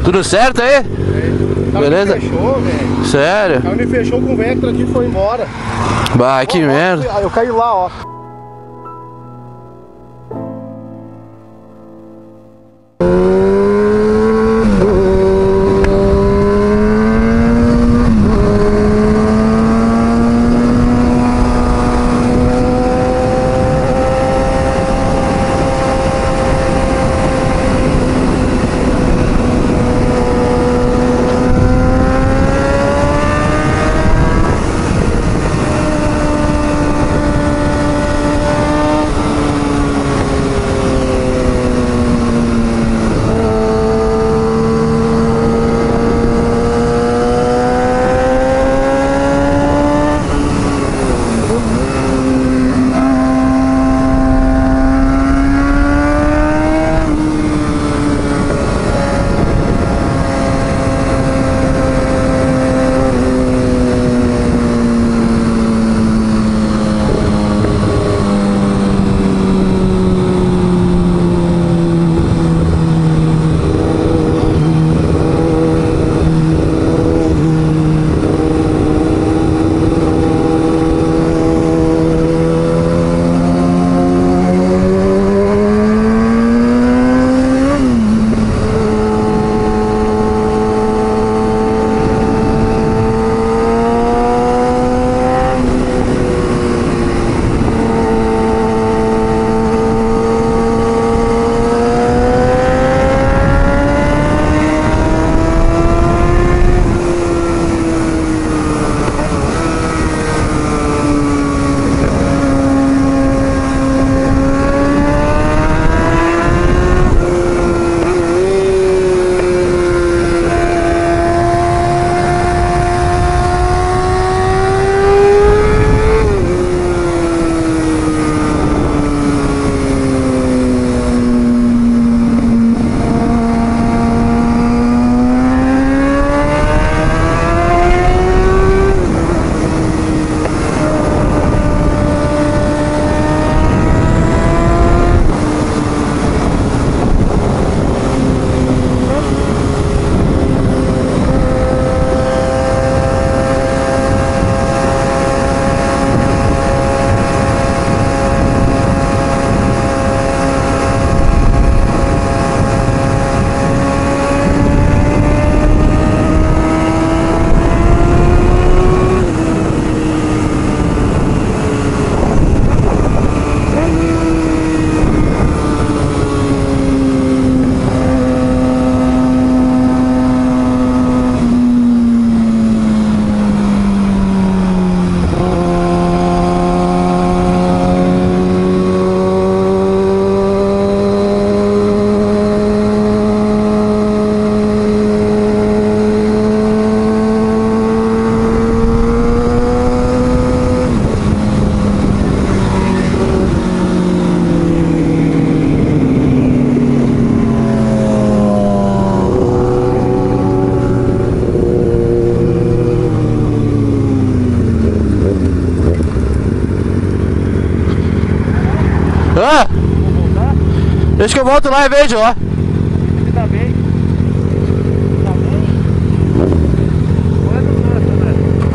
Tudo certo aí? Beleza? Me fechou, velho. Sério? O carro me fechou com o Vectra aqui e foi embora. Bah, que merda. Eu caí lá, ó. Ah! Deixa que eu volto lá e vejo lá. Ele tá bem. Tá bem? Olha do nosso, né?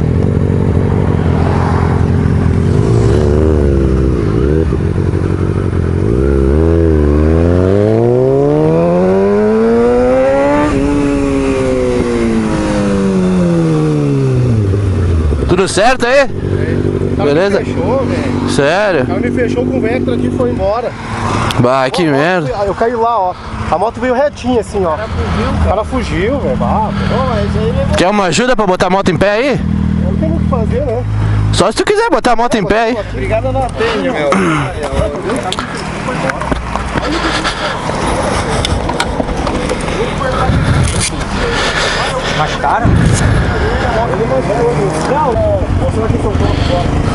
Tudo certo aí? Beleza? Me fechou, velho. Sério? O carro me fechou com o Vectra aqui e foi embora. Bah, que merda. Eu caí lá, ó. A moto veio retinha assim, ó. O cara fugiu, velho. Quer uma ajuda pra botar a moto em pé aí? Não tem o que fazer, né? Só se tu quiser botar a moto em pé aí. Obrigado na telha, meu. Mais cara? Ele mandou. Mostrou aqui seu corpo fora.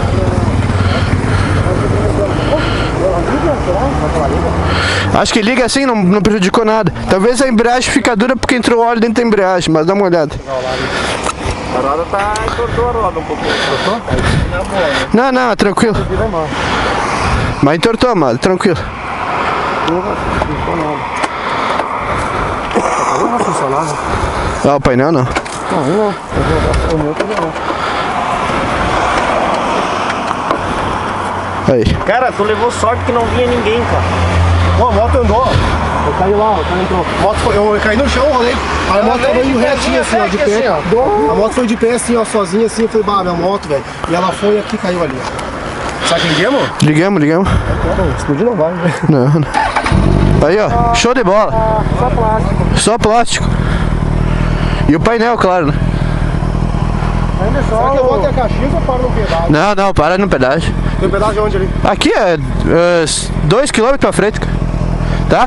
Acho que liga assim, não prejudicou nada. Talvez a embreagem fica dura porque entrou óleo dentro da embreagem, mas dá uma olhada. A roda tá entortou a roda um pouco. Entortou? Não, tranquilo. Mas entortou, mano, tranquilo. Não funcionou. nada. Ah, o painel não. Não. O meu também não. Aí. Cara, tu levou sorte que não vinha ninguém, cara. Ó, a moto andou. Eu caí lá, o cara entrou. Eu caí no chão, rolei. A moto tava indo retinha assim, ó, de pé. A moto foi de pé assim, ó, sozinha assim. Eu falei, bah, minha moto, velho. E ela foi aqui, caiu ali. Sabe que ligamos? Ligamos. Explodir não vai, né? Não. Aí, ó. Show de bola. Só plástico. Só plástico. E o painel, claro, né? Ainda só. Será que eu vou até Caxias ou paro no pedágio? Não, para no pedágio. Tem pedágio onde ali? Aqui é 2 km pra frente, cara. Tá?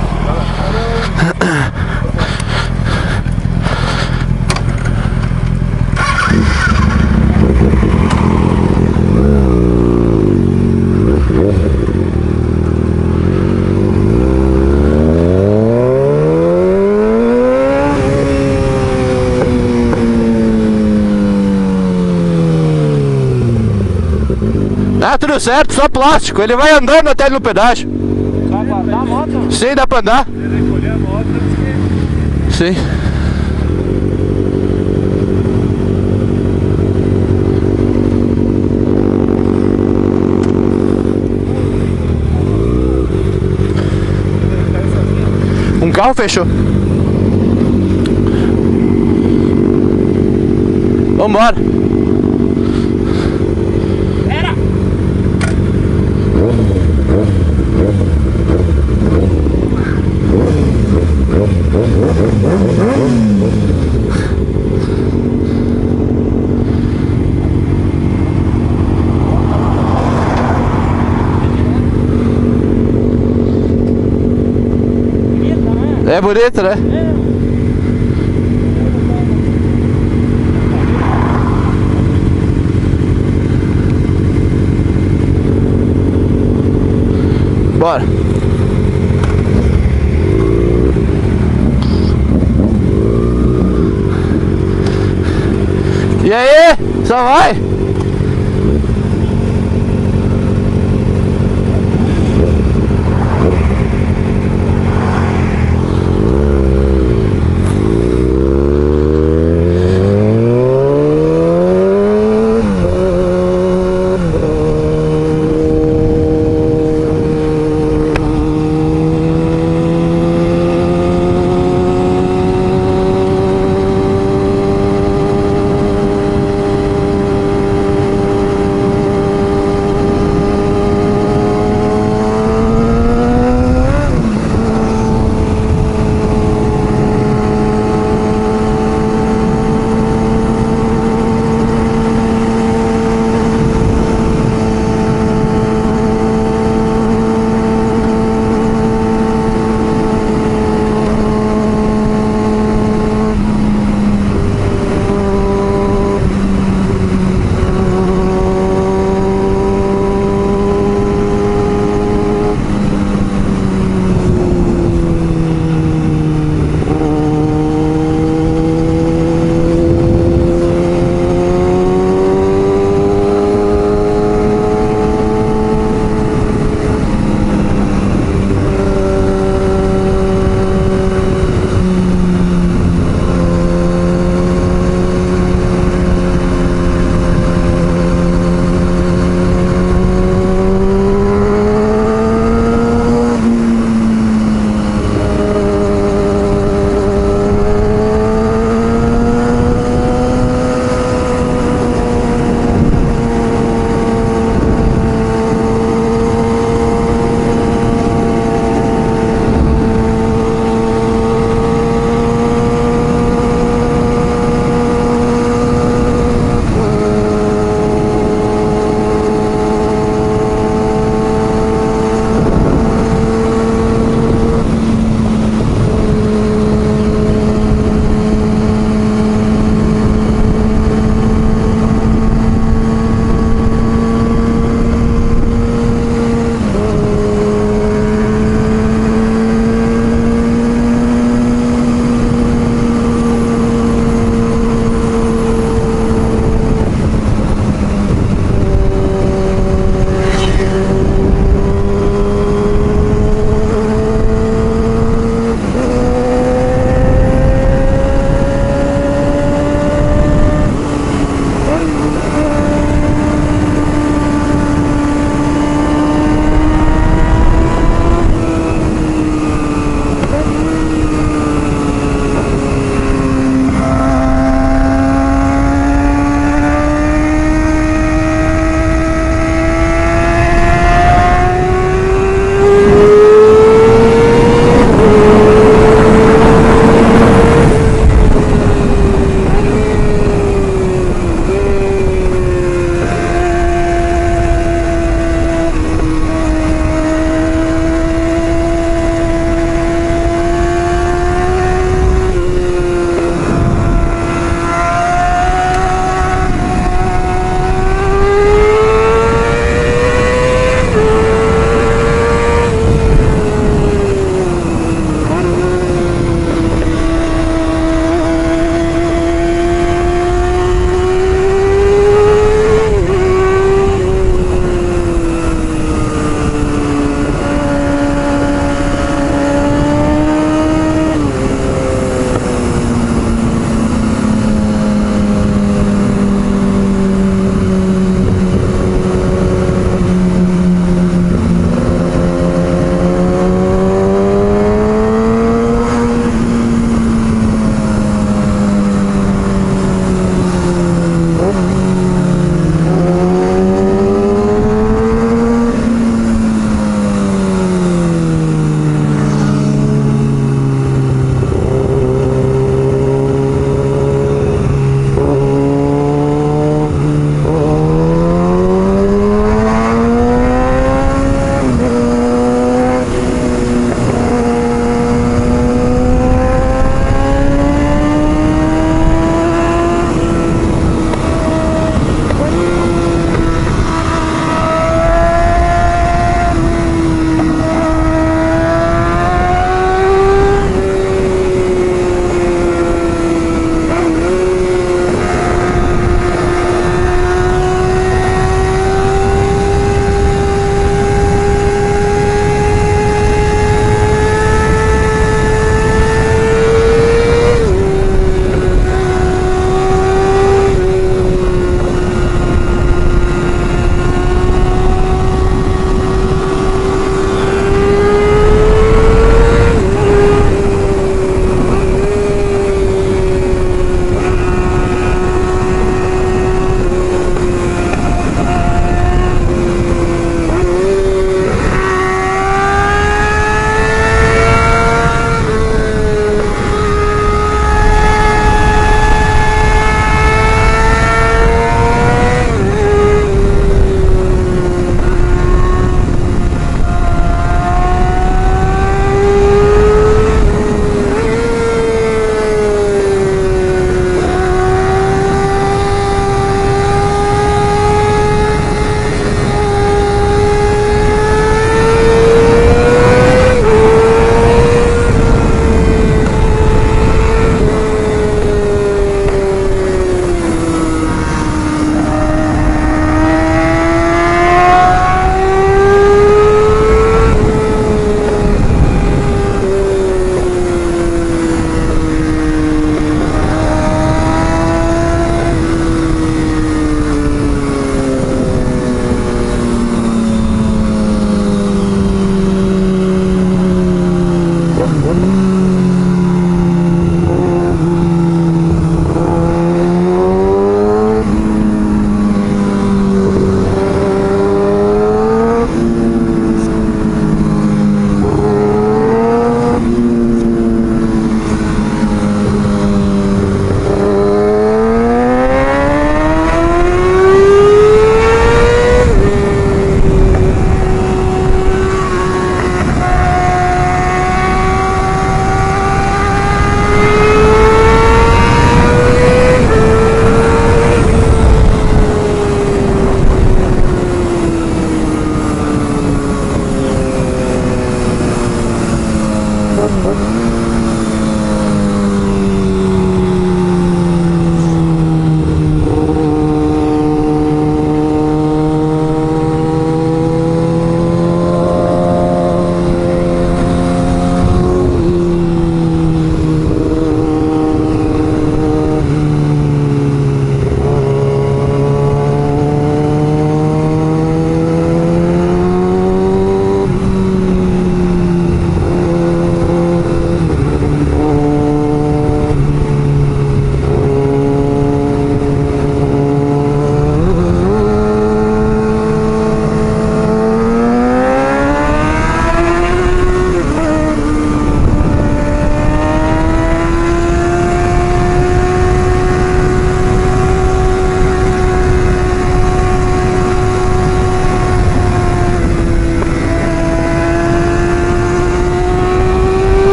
Ah, tudo certo, só plástico. Ele vai andando até no pedágio. Vai guardar a moto? Sim, dá pra andar. Sim. Um carro fechou. Vambora. É bonito, né? Bora. E aí? Só vai?